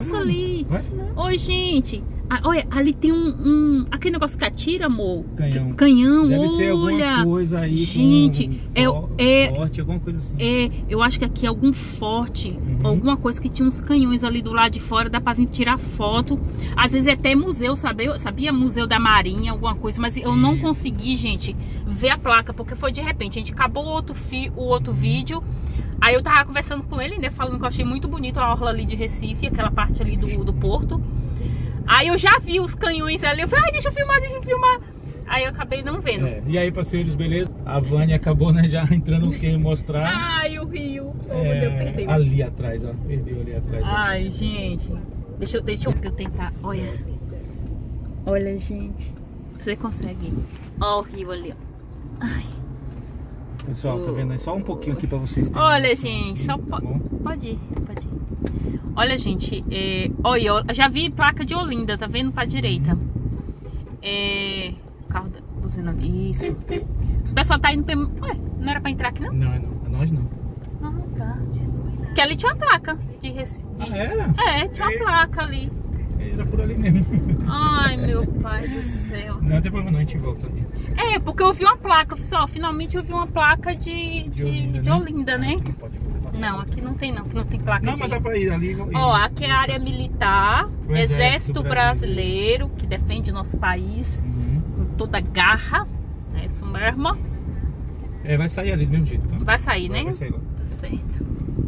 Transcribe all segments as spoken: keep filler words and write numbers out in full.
Isso ali. Vai filmar. Oi, gente. Ah, olha, ali tem um, um... aquele negócio que atira, amor. Canhão. Canhão, Deve olha. ser alguma coisa aí. Gente, com um é, é, forte, alguma coisa assim. é... Eu acho que aqui é algum forte. Uhum. Alguma coisa que tinha uns canhões ali do lado de fora. Dá pra vir tirar foto. Às vezes é até museu, sabe? Sabia? Museu da Marinha, alguma coisa. Mas eu Isso. não consegui, gente, ver a placa. Porque foi de repente. A gente acabou o outro, fi, o outro uhum. vídeo. Aí eu tava conversando com ele, né? Falando que eu achei muito bonito a orla ali de Recife. Aquela parte ali do, do porto. Aí eu já vi os canhões ali, eu falei, ai, deixa eu filmar, deixa eu filmar. Aí eu acabei não vendo. É, e aí, parceiros, beleza? A Vânia acabou, né, já entrando no que mostrar. Ai, o rio. Oh, é, meu Deus, perdeu. Ali atrás, ó. Perdeu ali atrás. Ai, ó. gente. Deixa eu, deixa eu, eu tentar. Olha. Olha, gente. Você consegue. Ó o rio ali, ó. Ai. Pessoal, tá vendo aí? Só um pouquinho aqui pra vocês terem. Olha, gente, só po... pode ir, pode ir. Olha, gente, é... olha, eu já vi placa de Olinda, tá vendo? Pra direita. É... O carro da buzina ali, isso. Os pessoal tá indo pra... Ué, não era pra entrar aqui, não? Não, não, nós não. Ah, tá. Porque ali tinha uma placa de... de... Ah, era? É, tinha uma é. placa ali. Era por ali mesmo. Ai, meu pai do céu. Não, não tem problema não, a gente volta ali. É, porque eu vi uma placa, pessoal, finalmente eu vi uma placa de, de, de Olinda, de né? Olinda, né? Não, pode não, aqui não tem não, aqui não tem placa Não, de... mas dá pra ir ali. Ir. Ó, aqui é a área militar, o Exército, Exército brasileiro, brasileiro, que defende o nosso país uhum. com toda garra, é isso mesmo. É, vai sair ali do mesmo jeito, tá? Vai sair, vai, né? Vai sair lá. Tá certo.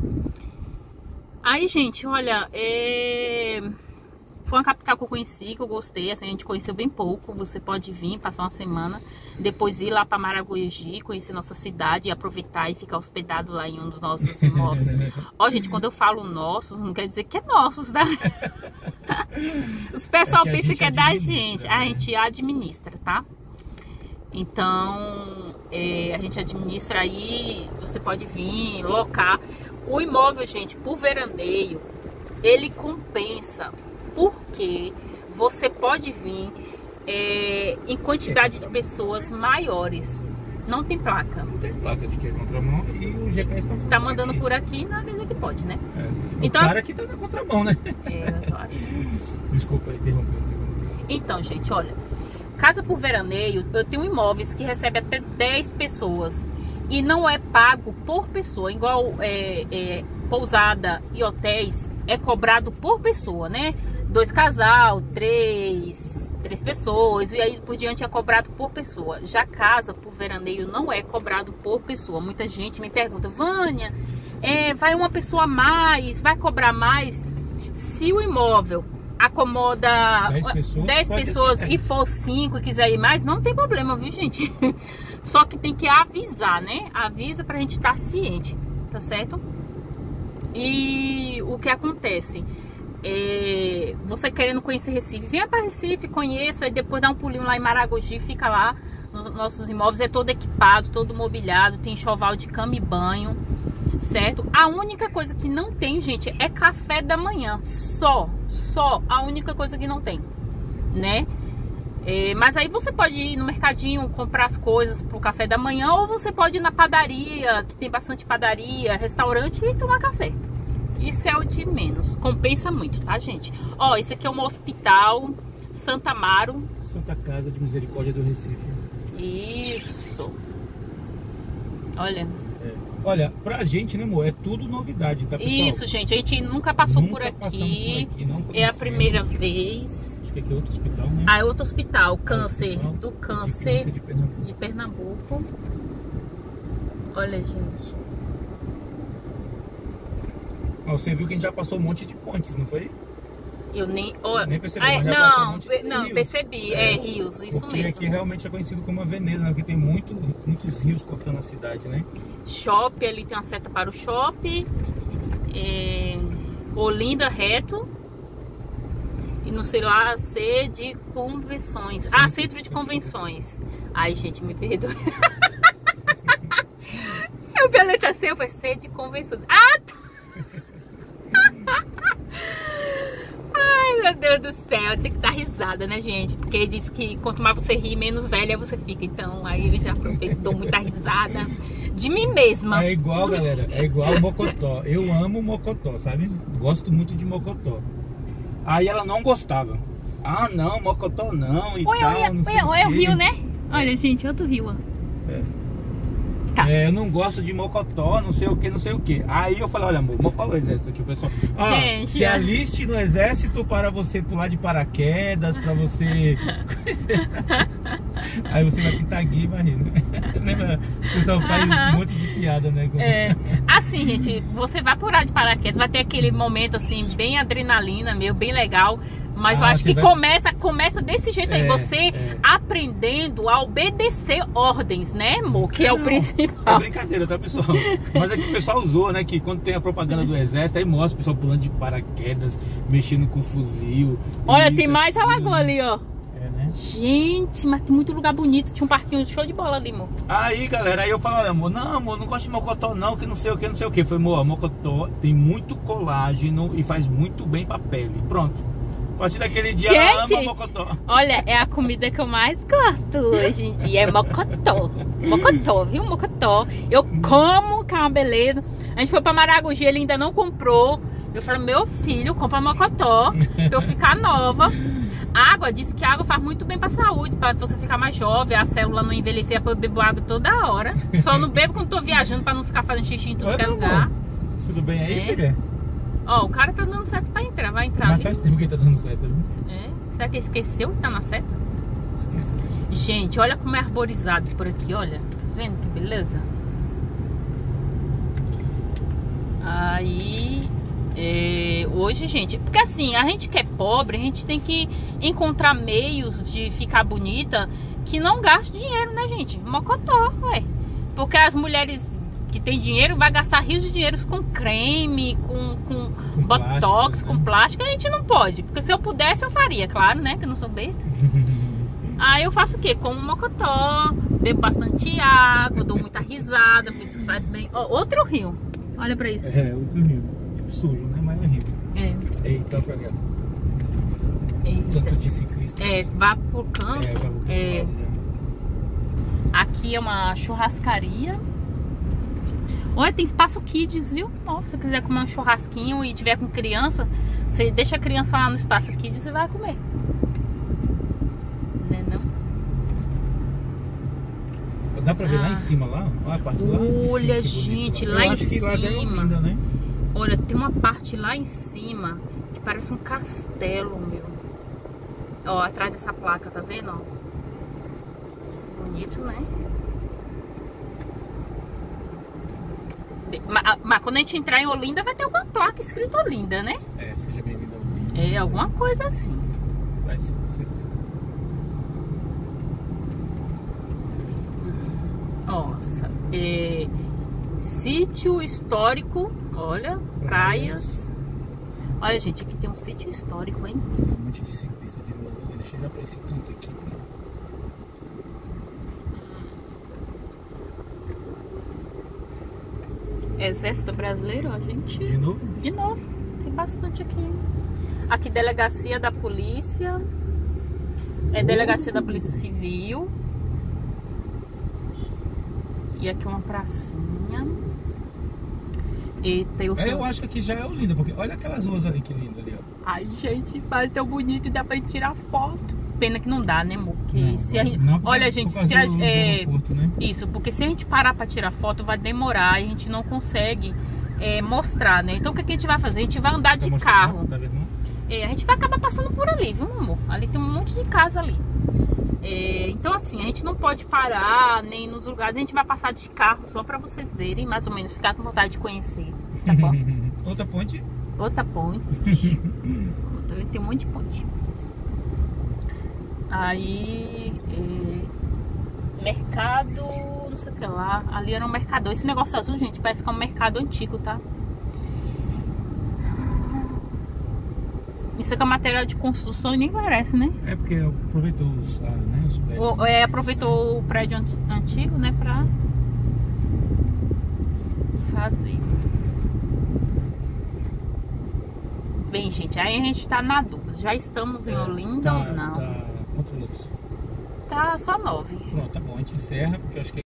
Aí, gente, olha, é... foi uma capital que eu conheci, que eu gostei, assim, a gente conheceu bem pouco. Você pode vir, passar uma semana, depois ir lá para Maragogi, conhecer nossa cidade e aproveitar e ficar hospedado lá em um dos nossos imóveis. Ó, gente, quando eu falo nossos, não quer dizer que é nossos, tá? Os pessoal é pensam que é da gente, né? A gente administra, tá? Então, é, a gente administra aí, você pode vir, locar. O imóvel, gente, por veraneio, ele compensa. Porque você pode vir é, em quantidade de pessoas maiores. Não tem placa. Não tem placa de que é contramão e o G P S tá, tá mandando aqui. Por aqui na linha que pode, né? É. O então, cara aqui tá na contramão, né? É, claro. Desculpa interromper a segunda. Então, gente, olha. Casa por veraneio, eu tenho imóveis que recebe até dez pessoas. E não é pago por pessoa. Igual é, é, pousada e hotéis, é cobrado por pessoa, né? Dois casal, três, três pessoas, e aí por diante é cobrado por pessoa. Já casa por veraneio não é cobrado por pessoa. Muita gente me pergunta, Vânia, é, vai uma pessoa a mais, vai cobrar mais? Se o imóvel acomoda dez pessoas, dez pessoas e for cinco e quiser ir mais, não tem problema, viu, gente? Só que tem que avisar, né? Avisa pra gente estar ciente, tá certo? E o que acontece? É, você querendo conhecer Recife, venha para Recife, conheça e depois dá um pulinho lá em Maragogi, fica lá nos nossos imóveis, é todo equipado, todo mobiliado, tem enxoval de cama e banho, certo? A única coisa que não tem, gente, é café da manhã, só, só, a única coisa que não tem, né? É, mas aí você pode ir no mercadinho comprar as coisas pro café da manhã, ou você pode ir na padaria, que tem bastante padaria, restaurante, e tomar café. Isso é o de menos, compensa muito, tá, gente? Ó, esse aqui é um hospital Santa Amaro. Santa Casa de Misericórdia do Recife. Isso. Olha. É. Olha, pra gente, né, amor, é tudo novidade, tá, pessoal? Isso, gente, a gente nunca passou nunca por aqui. Por aqui não é a primeira vez. Acho que aqui é outro hospital, né? Ah, é outro hospital, câncer, hospital do câncer, de câncer de Pernambuco. de Pernambuco. Olha, gente. Ó, você viu que a gente já passou um monte de pontes, não foi? Eu nem... Oh, nem percebi, ah, mas já não, passou um monte de não, rios. percebi, é, é rios, isso porque mesmo. Porque aqui realmente é conhecido como a Veneza, né? Porque tem muito, muitos rios cortando a cidade, né? Shopping, ali tem uma seta para o shopping. É, Olinda reto. E não sei lá, C de convenções. Ah, centro de convenções. Ai, gente, me perdoe. Eu vi a letra C, eu falei C de convenções. Ah, tá. Ai, meu Deus do céu, tem que dar risada, né, gente? Porque ele diz que quanto mais você ri, menos velha você fica. Então, aí ele já aproveita, dou muita risada de mim mesma. É igual, galera, é igual o Mocotó. Eu amo Mocotó, sabe? Gosto muito de Mocotó. Aí ela não gostava. Ah, não, Mocotó não e Olha, tal, olha, não sei olha, o olha o quê. rio, né? Olha, gente, outro rio, ó. É. Tá. É, eu não gosto de Mocotó, não sei o que, não sei o que. Aí eu falei, olha amor, vamos para o exército aqui, o pessoal. Ah, Gente, se é. aliste no exército para você pular de paraquedas, para você... Aí você vai pintar guia e vai rir, né? Lembra? O pessoal faz Aham. um monte de piada, né? Com... É, assim, gente, você vai pular de paraquedas, vai ter aquele momento assim, bem adrenalina, meu, bem legal. Mas eu Ah, acho você que vai- começa, começa desse jeito aí, É, você é. aprendendo a obedecer ordens, né, amor? Que é o Não, principal. É brincadeira, tá, pessoal? Mas é que o pessoal usou, né? Que quando tem a propaganda do exército, aí mostra o pessoal pulando de paraquedas, mexendo com fuzil. Olha, isso, tem mais a aquilo. lagoa ali, ó. É, né? Gente, mas tem muito lugar bonito. Tinha um parquinho show de bola ali, amor. Aí, galera, aí eu falo, olha, amor, não, amor, não gosto de Mocotó não, que não sei o que, não sei o que. Foi, amor, Mocotó tem muito colágeno e faz muito bem pra pele. Pronto. A partir daquele dia, ela Gente, ama Mocotó. olha, é a comida que eu mais gosto hoje em dia, é mocotó. Mocotó, viu? Mocotó. Eu como, que é uma beleza. A gente foi pra Maragogi, ele ainda não comprou. Eu falei, meu filho, compra mocotó pra eu ficar nova. Água, diz que água faz muito bem pra saúde, pra você ficar mais jovem, a célula não envelhecer, eu bebo água toda hora. Só não bebo quando tô viajando pra não ficar fazendo xixi em tudo Olha, que é amor. lugar. Tudo bem aí, É. filha? Ó, o cara tá dando certo pra entrar, vai entrar Mas ali. faz tempo que tá dando certo, viu? É. Será que ele esqueceu que tá na seta? Esqueci. Gente, olha como é arborizado por aqui, olha. Tá vendo que beleza? Aí, é, hoje, gente, porque assim, a gente que é pobre, a gente tem que encontrar meios de ficar bonita que não gaste dinheiro, né, gente? Mocotó, ué. Porque as mulheres que têm dinheiro vai gastar rios de dinheiros com creme, com, com, Com botox, plásticos, com né? plástico. A gente não pode, porque se eu pudesse eu faria, claro, né, que eu não sou besta. Aí eu faço o quê? Como mocotó, bebo bastante água, dou muita risada, por isso que faz bem. Ó, outro rio. Olha pra isso. É, outro rio. Sujo, né? Mas é rio. É. Eita, pra cá. Eita. Tanto de ciclistas. É, vá pro campo. É, vai pro É, outro lado, né? aqui é uma churrascaria. Olha, tem espaço kids, viu? Ó, se você quiser comer um churrasquinho e tiver com criança, você deixa a criança lá no espaço kids e vai comer. Né, não? Dá pra ver Ah. lá em cima, lá? Olha a parte lá. de Olha, cima, que bonito gente, Eu lá em acho que lá já é cima. Olinda, né? Olha, tem uma parte lá em cima que parece um castelo, meu. Ó, atrás dessa placa, tá vendo? Ó? Bonito, né? Mas, mas quando a gente entrar em Olinda, vai ter alguma placa escrito Olinda, né? É, seja bem-vindo ao Olinda. É, alguma coisa assim. Vai sim, com certeza. Nossa, é, sítio histórico, olha, praias. Olha, gente, aqui tem um sítio histórico, hein? Um monte de ciclista de novo. Deixa eu já pra esse canto aqui. Né? Exército Brasileiro, ó, gente. De novo? De novo, tem bastante aqui. Aqui, delegacia da polícia. É delegacia da polícia civil. E aqui uma pracinha. Eita, eu É, sou... eu acho que aqui já é Olinda, porque olha aquelas ruas ali, que lindo ali, ó. Ai, gente, faz tão bonito e dá pra gente tirar foto. Pena que não dá, né, amor? Porque Não, se a gente... não por- Olha, por gente, causa se a... do- do é... aeroporto, né? Isso, porque se a gente parar pra tirar foto, vai demorar e a gente não consegue é, mostrar, né? Então o que, que a gente vai fazer? A gente vai andar Quer de mostrar? carro. Tá vendo? É, a gente vai acabar passando por ali, viu, amor? Ali tem um monte de casa ali. É, então assim, a gente não pode parar nem nos lugares. A gente vai passar de carro só pra vocês verem, mais ou menos, ficar com vontade de conhecer, tá bom? Outra ponte. Outra ponte. Outra, tem um monte de ponte. Aí, é, mercado, não sei o que lá. Ali era um mercador. Esse negócio azul, gente, parece que é um mercado antigo, tá? Isso aqui é material de construção e nem parece, né? É porque aproveitou os, ah, né, os prédios. O, é, aproveitou o prédio anti- antigo, né, pra fazer. Bem, gente, aí a gente tá na dúvida. Já estamos em É, Olinda tá, ou não? Tá, quantos minutos? Tá só nove. Pronto, tá bom. A gente encerra, porque eu acho que